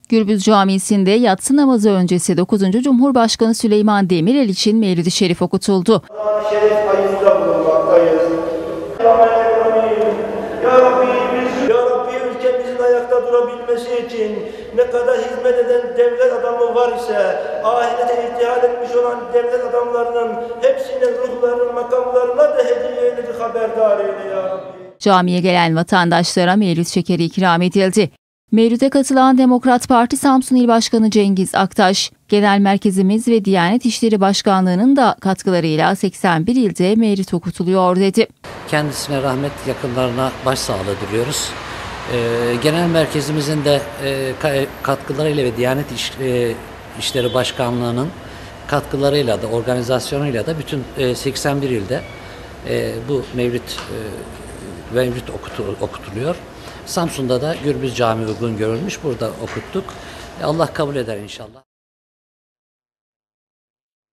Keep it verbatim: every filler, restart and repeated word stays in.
Gürbüz Camisi'nde yatsı namazı öncesi dokuzuncu Cumhurbaşkanı Süleyman Demirel için Mevlid-i Şerif okutuldu. Şerif ayında bulunmaktayız. Ya Rabbi, biz, ya Rabbi ülkemizin ayakta durabilmesi için ne kadar hizmet eden devlet adamı var ise, ahirete ihtihal etmiş olan devlet adamlarının hepsinin ruhlarının makamlarına da hediye eyledi, haberdar eyle ya Rabbi. Camiye gelen vatandaşlara mevlid şekeri ikram edildi. Mevlüt'e katılan Demokrat Parti Samsun İl Başkanı Cengiz Aktaş, Genel Merkezimiz ve Diyanet İşleri Başkanlığı'nın da katkılarıyla seksen bir ilde mevlid okutuluyor dedi. Kendisine rahmet, yakınlarına başsağlığı diliyoruz. Ee, Genel Merkezimizin de e, katkılarıyla ve Diyanet İş, e, İşleri Başkanlığı'nın katkılarıyla da, organizasyonuyla da bütün e, seksen bir ilde e, bu mevlid e, mevlid okutuluyor. Samsun'da da Gürbüz Camii uygun görülmüş. Burada okuttuk. Allah kabul eder inşallah.